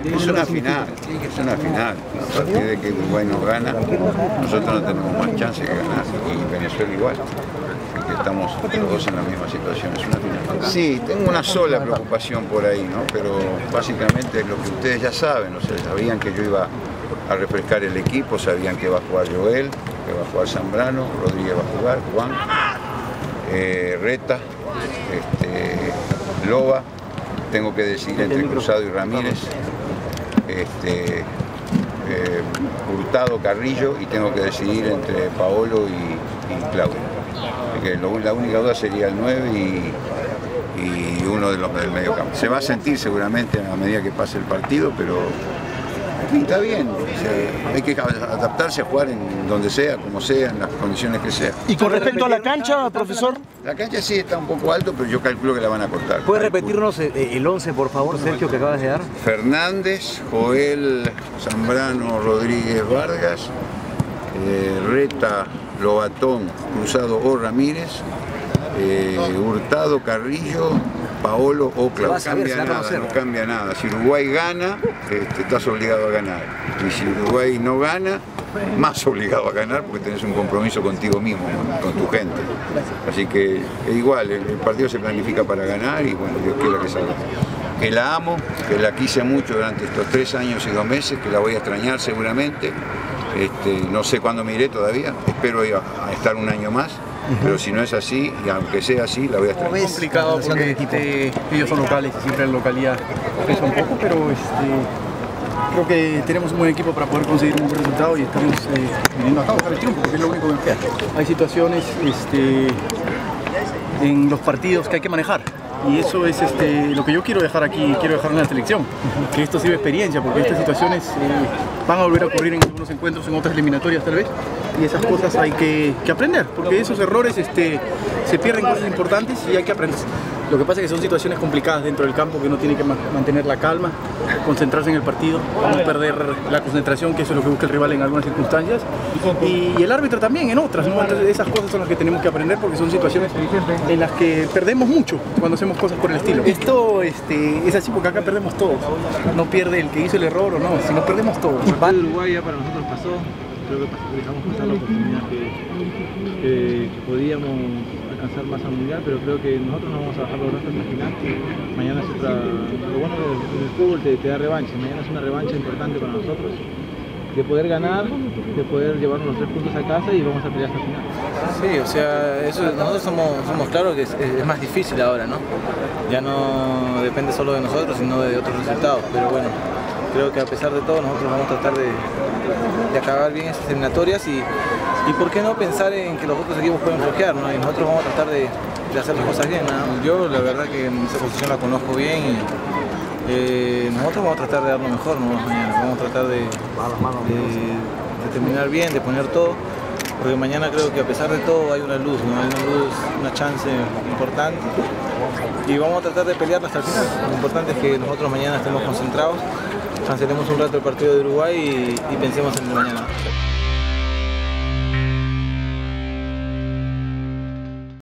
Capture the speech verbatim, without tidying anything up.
Es una final, es una final. A partir de que Uruguay nos gana, nosotros no tenemos más chance que ganar. Y Venezuela igual. Y que estamos los dos en la misma situación. Es una final. Sí, tengo una sola preocupación por ahí, ¿no? Pero básicamente es lo que ustedes ya saben. O sea, sabían que yo iba a refrescar el equipo, sabían que va a jugar Joel, que va a jugar Zambrano, Rodríguez va a jugar, Juan, eh, Reta, este, Loba. Tengo que decidir entre Cruzado y Ramírez, este, eh, Hurtado, Carrillo, y tengo que decidir entre Paolo y, y Claudio. Porque lo, la única duda sería el nueve y, y uno de los del medio campo. Se va a sentir seguramente a medida que pase el partido, pero está bien. O sea, hay que adaptarse a jugar en donde sea, como sea, en las condiciones que sea. ¿Y con respecto a la cancha, profesor? La cancha sí está un poco alto, pero yo calculo que la van a cortar. ¿Puede repetirnos el once, por favor, Sergio, que acabas de dar? Fernández, Joel, Zambrano, Rodríguez, Vargas, eh, Reta, Lobatón, Cruzado o Ramírez, eh, Hurtado, Carrillo, Paolo o Claudio. No cambia nada, no cambia nada. Si Uruguay gana, este, estás obligado a ganar. Y si Uruguay no gana, más obligado a ganar porque tenés un compromiso contigo mismo, con tu gente. Así que es igual, el, el partido se planifica para ganar y bueno, Dios quiera que salga. Que la amo, que la quise mucho durante estos tres años y dos meses, que la voy a extrañar seguramente. Este, no sé cuándo me iré todavía, espero a, a estar un año más. Pero si no es así, y aunque sea así, la voy a extrañar. Es complicado porque este, ellos son locales y siempre la localidad pesa un poco, pero este, creo que tenemos un buen equipo para poder conseguir un buen resultado y estamos eh, viniendo acá a buscar el triunfo, porque es lo único que nos queda. Hay situaciones este, en los partidos que hay que manejar. Y eso es este, lo que yo quiero dejar aquí, quiero dejar en la selección, que esto sirve de experiencia, porque estas situaciones eh, van a volver a ocurrir en algunos encuentros, en otras eliminatorias tal vez, y esas cosas hay que, que aprender, porque esos errores este, se pierden cosas importantes y hay que aprender. Lo que pasa es que son situaciones complicadas dentro del campo, que uno tiene que mantener la calma, concentrarse en el partido, no perder la concentración, que eso es lo que busca el rival en algunas circunstancias, y, y el árbitro también en otras, ¿no? Entonces esas cosas son las que tenemos que aprender, porque son situaciones en las que perdemos mucho cuando hacemos cosas por el estilo. Esto este, es así porque acá perdemos todos, no pierde el que hizo el error o no, sino perdemos todos. El partido de Uruguay ya para nosotros pasó, creo que dejamos pasar la oportunidad que, que, que podíamos alcanzar más al mundial, pero creo que nosotros no vamos a bajar los brazos hasta el final. Mañana es otra, lo bueno del fútbol te, te da revancha, mañana es una revancha importante para nosotros, de poder ganar, de poder llevarnos los tres puntos a casa y vamos a pelear hasta el final. Sí, o sea, eso, nosotros somos, somos claros que es, es más difícil ahora, ¿no? Ya no depende solo de nosotros, sino de otros resultados, pero bueno, creo que a pesar de todo nosotros vamos a tratar de, de acabar bien esas eliminatorias y, y por qué no pensar en que los otros equipos pueden bloquear, ¿no? Y nosotros vamos a tratar de, de hacer las cosas bien, ¿no? Yo la verdad que esa posición la conozco bien y eh, nosotros vamos a tratar de dar lo mejor, ¿no? Mañana vamos a tratar de, de, de terminar bien, de poner todo, porque mañana creo que a pesar de todo hay una luz, ¿no? Hay una luz, una chance importante y vamos a tratar de pelearla hasta el final. Lo importante es que nosotros mañana estemos concentrados, cancelemos un rato el partido de Uruguay y, y pensemos en el mañana.